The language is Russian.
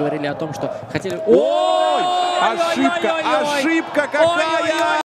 говорили о том, что хотели... Ой! Ошибка! Ошибка какая!